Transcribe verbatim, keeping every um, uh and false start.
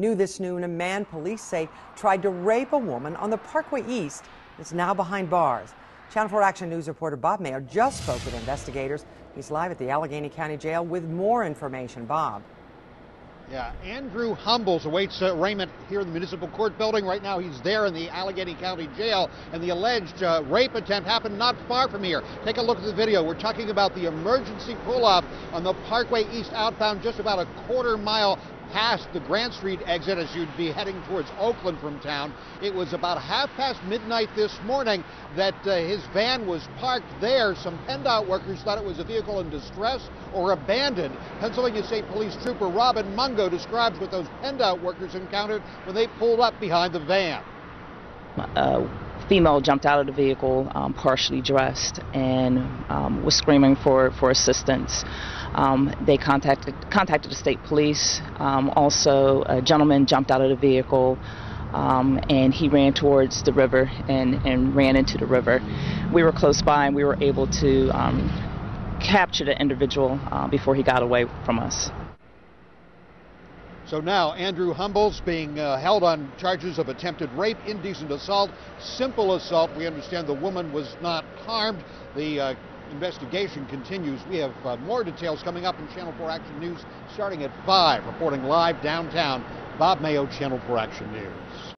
New this noon, a man police say tried to rape a woman on the Parkway East is now behind bars. Channel four Action News reporter Bob Mayo just spoke with investigators. He's live at the Allegheny County Jail with more information. Bob. Yeah, Andrew Humbles awaits uh, arraignment here in the Municipal Court building. Right now he's there in the Allegheny County Jail, and the alleged uh, rape attempt happened not far from here. Take a look at the video. We're talking about the emergency pull-off on the Parkway East outbound, just about a quarter mile past the Grant Street exit as you'd be heading towards Oakland from town. It was about half past midnight this morning that uh, his van was parked there. Some PennDOT workers thought it was a vehicle in distress or abandoned. Pennsylvania State Police Trooper Robin Mungo describes what those PennDOT workers encountered when they pulled up behind the van. A female jumped out of the vehicle, um, partially dressed, and um, was screaming for, for assistance. Um, they contacted contacted the state police. Um, also, a gentleman jumped out of the vehicle, um, and he ran towards the river and, and ran into the river. We were close by, and we were able to um, capture the individual uh, before he got away from us. So now Andrew Humbles being uh, held on charges of attempted rape, indecent assault, simple assault. We understand the woman was not harmed. The uh, investigation continues. We have uh, more details coming up in Channel four Action News starting at five. Reporting live downtown, Bob Mayo, Channel four Action News.